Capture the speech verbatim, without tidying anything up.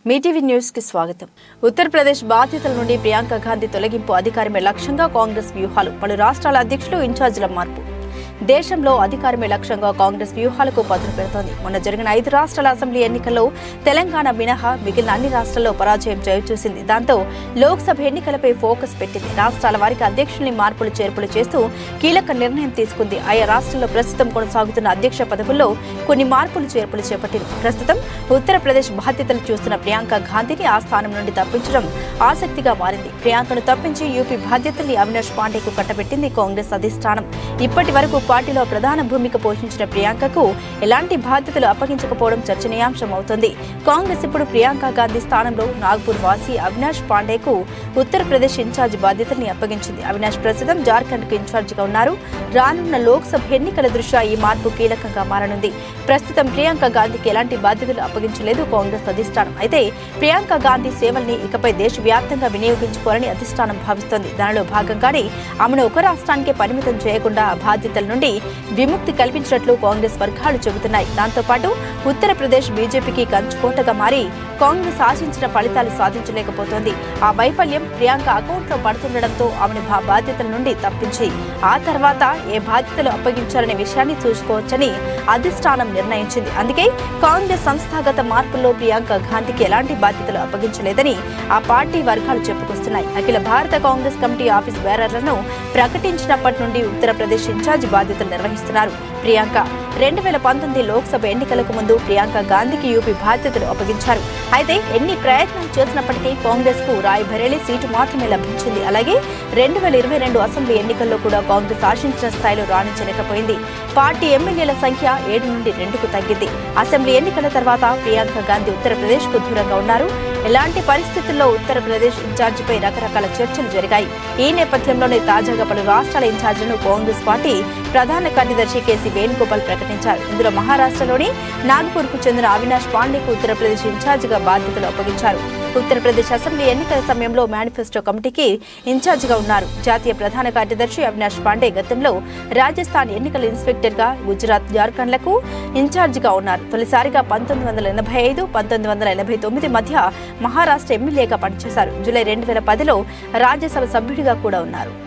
Mee TV news కి స్వాగతం. ఉత్తరప్రదేశ్ బాధ్యతల నుండి ప్రియాంక గాంధీ తొలగింపు అధికారమే లక్ష్యంగా కాంగ్రెస్ వ్యూహాలు. పలు రాష్ట్రాల అధ్యక్షులు ఇన్ఛార్జీల మార్పు. దేశంలో అధికారమే లక్ష్యంగా కాంగ్రెస్ వ్యూహాలకు పదును పెడుతోంది. మొన్న జరిగిన ఐదు రాష్ట్రాల అసెంబ్లీ ఎన్నికల్లో తెలంగాణ మినహా మిగిలిన అన్ని రాష్ట్రాల్లో పరాజయం చవిచూసింది. దాంతో లోక్సభ ఎన్నికలపై ఫోకస్ పెట్టింది. రాష్ట్రాల వారికి అధ్యక్షుల్ని మార్పులు చేర్పులు చేస్తూ కీలక నిర్ణయం తీసుకుంది. ఆయా రాష్ట్రాల్లో ప్రస్తుతం కొనసాగుతున్న అధ్యక్ష పదవుల్లో కొన్ని మార్పులు చేర్పులు చేపట్టింది. ప్రస్తుతం ఉత్తరప్రదేశ్ బాధ్యతలు చూస్తున్న ప్రియాంక గాంధీని ఆ స్థానం నుండి తప్పించడం ఆసక్తిగా మారింది. ప్రియాంకను తప్పించి యూపీ బాధ్యతల్ని అవినాష్ పాండేకు కట్టబెట్టింది కాంగ్రెస్ అధిష్టానం. ఇప్పటి వరకు పార్టీలో ప్రధాన భూమిక పోషించిన ప్రియాంకకు ఎలాంటి బాధ్యతలు అప్పగించకపోవడం చర్చనీయాంశం అవుతోంది. కాంగ్రెస్ ఇప్పుడు ప్రియాంక గాంధీ స్థానంలో నాగ్పూర్ వాసి అవినాష్ పాండేకు ఉత్తరప్రదేశ్ ఇన్ఛార్జ్ బాధ్యతల్ని అప్పగించింది. అవినాష్ ప్రస్తుతం జార్ఖండ్ కు ఇన్ఛార్జిగా ఉన్నారు. రానున్న లోక్సభ ఎన్నికల దృష్ట్యా ఈ మార్పు కీలకంగా మారనుంది. ప్రస్తుతం ప్రియాంక గాంధీకి ఎలాంటి బాధ్యతలు అప్పగించలేదు కాంగ్రెస్ అధిష్టానం. అయితే ప్రియాంక గాంధీ సేవల్ని ఇకపై దేశవ్యాప్తంగా వినియోగించుకోవాలని అధిష్టానం భావిస్తోంది. దానిలో భాగంగానే ఆమెను ఒక రాష్ట్రానికే పరిమితం చేయకుండా బాధ్యతల నుండి విముక్తి కల్పించినట్లు కాంగ్రెస్ వర్గాలు చెబుతున్నాయి. దాంతోపాటు ఉత్తరప్రదేశ్ బీజేపీకి కంచుకోటగా మారి కాంగ్రెస్ ఆశించిన ఫలితాలు సాధించలేకపోతోంది. ఆ వైఫల్యం ప్రియాంక అకౌంట్లో పడుతుండటంతో ఆమెను బాధ్యతల నుండి తప్పించి ఆ తర్వాత ఏ బాధ్యతలు అప్పగించాలనే విషయాన్ని చూసుకోవచ్చని అధిష్టానం నిర్ణయించింది. అందుకే కాంగ్రెస్ సంస్థాగత మార్పుల్లో ప్రియాంక గాంధీకి ఎలాంటి బాధ్యతలు అప్పగించలేదని ఆ పార్టీ వర్గాలు చెప్పుకొస్తున్నాయి. అఖిల భారత కాంగ్రెస్ కమిటీ ఆఫీస్ బేరర్లను ప్రకటించినప్పటి నుండి ఉత్తరప్రదేశ్ ఇన్ఛార్జ్ బాధ్యతలు నిర్వహిస్తున్నారు ప్రియాంక. రెండు వేల పంతొమ్మిది లోక్సభ ఎన్నికలకు ముందు ప్రియాంక గాంధీకి యూపీ బాధ్యతలు అప్పగించారు. అయితే ఎన్ని ప్రయత్నాలు చేసినప్పటికీ కాంగ్రెస్ కు రాయ్బరేలీ సీటు మాత్రమే లభించింది. అలాగే రెండు వేల ఇరవై రెండు అసెంబ్లీ ఎన్నికల్లో కూడా కాంగ్రెస్ ఆశించిన స్థాయిలో రాణించలేకపోయింది. పార్టీ ఎమ్మెల్యేల సంఖ్య ఏడు నుండి రెండుకు తగ్గింది. అసెంబ్లీ ఎన్నికల తర్వాత ప్రియాంక గాంధీ ఉత్తరప్రదేశ్ కు దూరంగా ఉన్నారు. ఎలాంటి పరిస్థితుల్లో ఉత్తరప్రదేశ్ ఇన్ఛార్జిపై రకరకాల చర్చలు జరిగాయి. ఈ నేపథ్యంలోనే తాజాగా పలు రాష్ట్రాల ఇన్ఛార్జీలను కాంగ్రెస్ పార్టీ ప్రధాన కార్యదర్శి కేసీ వేణుగోపాల్ ప్రకటించారు. ఇందులో మహారాష్ట్రలోని నాగ్పూర్ కు చెందిన అవినాష్ పాండేకు ఉత్తరప్రదేశ్ ఇన్ఛార్జిగా బాధ్యతలు అప్పగించారు. ఉత్తరప్రదేశ్ అసెంబ్లీ ఎన్నికల సమయంలో మేనిఫెస్టో కమిటీకి ఇన్ఛార్జిగా ఉన్నారు. జాతీయ ప్రధాన కార్యదర్శి అవినాష్ పాండే గతంలో రాజస్థాన్ ఎన్నికల ఇన్స్పెక్టర్ గా, గుజరాత్, జార్ఖండ్లకు ఇన్ఛార్జిగా ఉన్నారు. తొలిసారిగా పంతొమ్మిది వందల ఎనభై ఐదు పంతొమ్మిది వందల ఎనభై తొమ్మిది మధ్య మహారాష్ట్ర ఎమ్మెల్యేగా పనిచేశారు. జూలై రెండు వేల పదిలో రాజ్యసభ సభ్యుడిగా కూడా ఉన్నారు.